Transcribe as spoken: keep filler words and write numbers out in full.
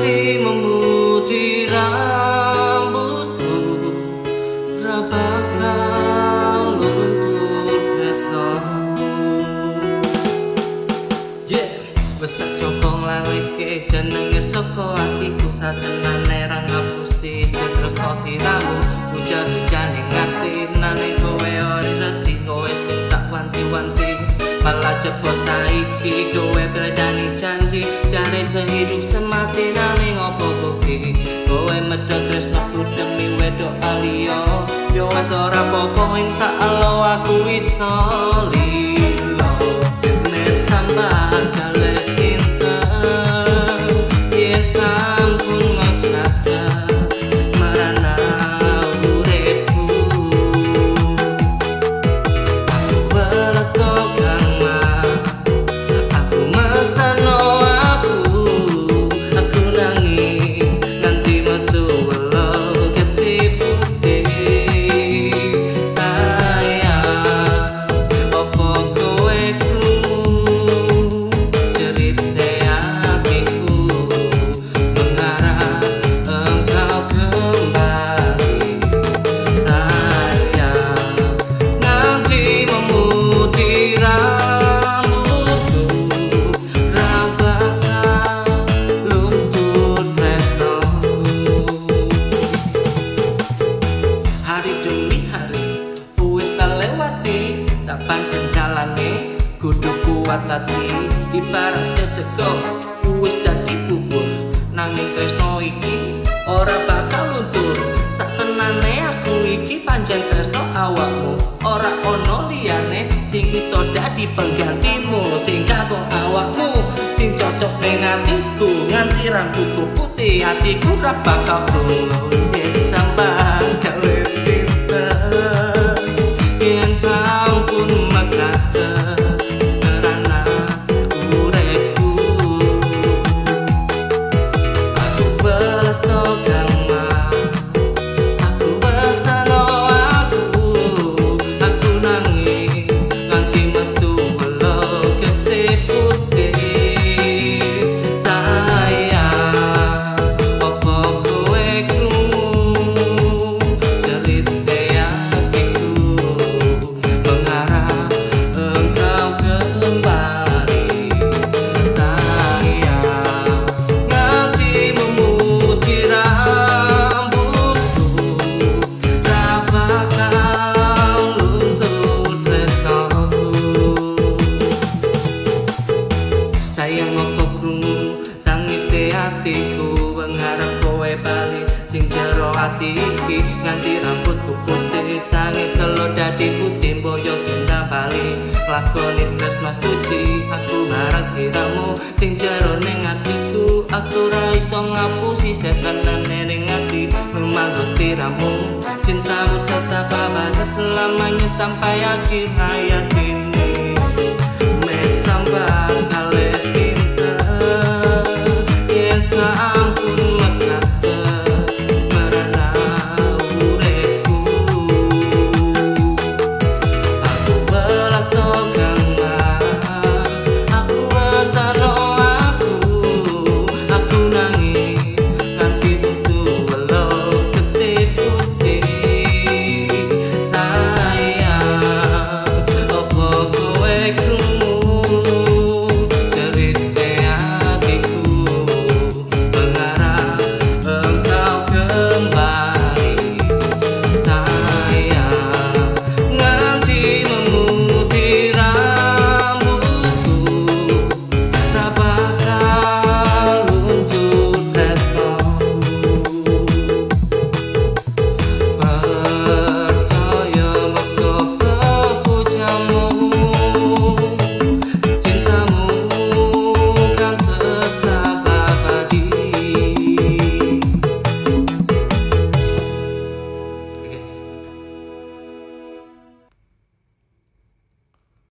nganti memutih rambutku, ra bakal luntur tresnoku. Yeah, wis tak coba nglaleke jenenge saka atiku, satenane ra ngapusi tresno siramu. Hujan-hujan ning ati nane kowe ora reti, kowe sing tak wanti-wanti malah cepet saiki kowe beladani janji. Jare sehidup semati nane ngopo kowe kowe medhot tresnoku demi wedok aliyo. Yo wis ora apa-apa ing sakalo aku iso lilo. Nek sambat kale cinta yen sampun ngakak marana uripku, aku balas kang mas, aku mesano aku, aku nangis nganti metu welo ketipu deh. Sayang, opo kowe krungu cerita hatiku, mengharap engkau kembali. Sayang, nganti memutih rambutku, ra bakal luntur tresnoku. Hari demi hari wis tak lewati, tak pancen jalane kudu kuat hati. Ibarat sego wis dadi bubur, nanging tresno iki ora bakal luntur. Satenane aku iki pancen tresno awakmu, ora ono liyane sing iso dadi penggantimu. Sing kagok awakmu sing cocok ning atiku, nganti rambutku putih hatiku ra bakal krungu. Yes, sambat gawe cinta yen sampun mekate karena uripku, aku balas kang mas, aku besano aku, aku nangis nganti metu welo ketipu deh. Sayang, opo kowe krungu cerita hatiku, mengharap engkau kembali. Sayang, nganti memutih rambutku, ra bakal luntur tresnoku. Sayang, opo krungu tangise hatiku, mengharap kowe bali sing jero ati iki. Nganti rambutku putih tangis selo dadi putih, boyo gendang bali lakoni tresno suci. Aku marang siramu sing jero ning atiku, aku ra iso ngapusi setenane ning ati. Memang siramu cintamu tetap abadi selamanya sampai akhir hayat ini. Mes sambat